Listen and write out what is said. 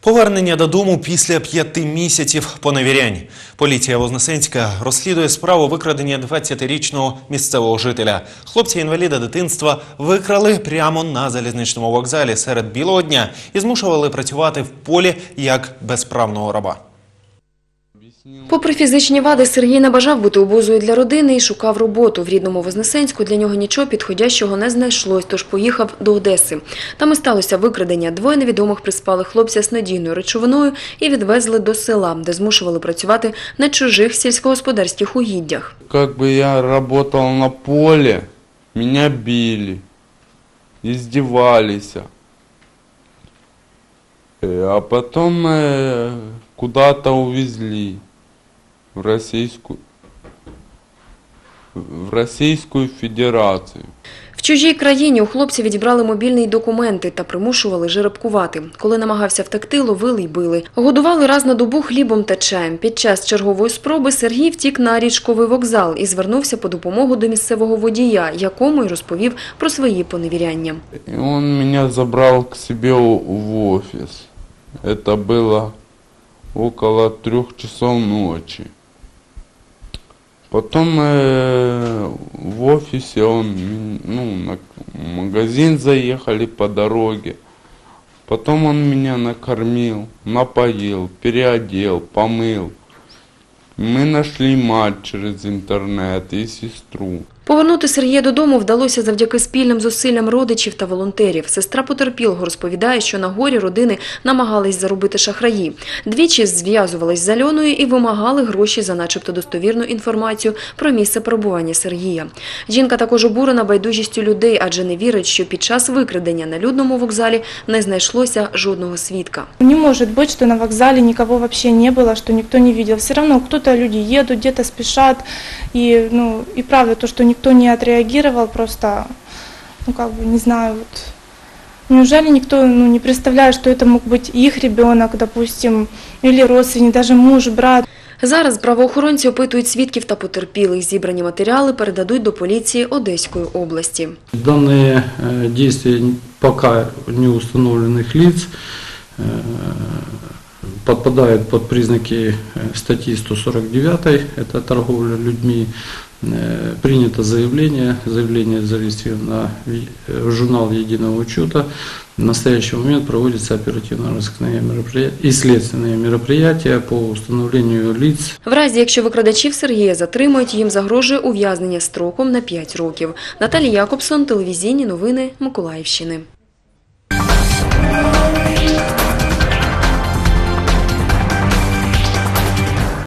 Повернення додому після 5 місяців поневірянь. Поліція Вознесенська розслідує справу викрадення 20-річного місцевого жителя. Хлопця-інваліда дитинства викрали прямо на залізничному вокзалі серед білого дня і змушували працювати в полі як безправного раба. Попри фізичні вади, Сергій не бажав бути обузою для родини і шукав роботу. В рідному Вознесенську для нього нічого підходящого не знайшлось, тож поїхав до Одеси. Там і сталося викрадення. Двоє невідомих приспали хлопця з надійною речовиною і відвезли до села, де змушували працювати на чужих сільськогосподарських угіддях. Якби я працював на полі, мене били, издевались. А потом куда-то увезли в Российскую Федерацию. В чужій країні у хлопця відібрали мобільні документи та примушували жеребкувати. Коли намагався втекти, ловили й били. Годували раз на добу хлібом та чаєм. Під час чергової спроби Сергій втік на Річковий вокзал і звернувся по допомогу до місцевого водія, якому й розповів про свої поневіряння. Он меня забрал к себе в офис. Это было около 3 часов ночи. Потом в офисе на магазин заехали по дороге. Потом он меня накормил, напоил, переодел, помыл. Мы нашли мать через интернет и сестру. Повернути Сергія додому вдалося завдяки спільним зусиллям родичів та волонтерів. Сестра потерпілого розповідає, що на горі родини намагались заробити шахраї. Двічі зв'язувались з Альоною і вимагали гроші за начебто достовірну інформацію про місце перебування Сергія. Жінка також обурена байдужістю людей, адже не вірить, що під час викрадення на людному вокзалі не знайшлося жодного свідка. Не може бути, що на вокзалі нікого взагалі не було, що ніхто не бачив. Все одно люди їдуть, десь спішать. І правда, то, що никто не отреагировал, просто, не знаю, неужели никто не представляет, что это мог быть их ребенок, допустим, или родственник, даже муж, брат. Зараз правоохоронці опитують свідків та потерпілих. Зібрані матеріали передадуть до поліції Одеської області. Данные действия пока не установленных лиц подпадают под признаки статьи 149, это торговля людьми. Принято заявление зарегистрировано в журнал единого учета. В настоящий момент проводятся оперативно-розыскные мероприятия и следственные мероприятия по установлению лиц. В разі, якщо викрадачів Сергія затримують, їм загрожує ув'язнення строком на 5 років. Наталія Якобсон, телевізійні новини Миколаївщини.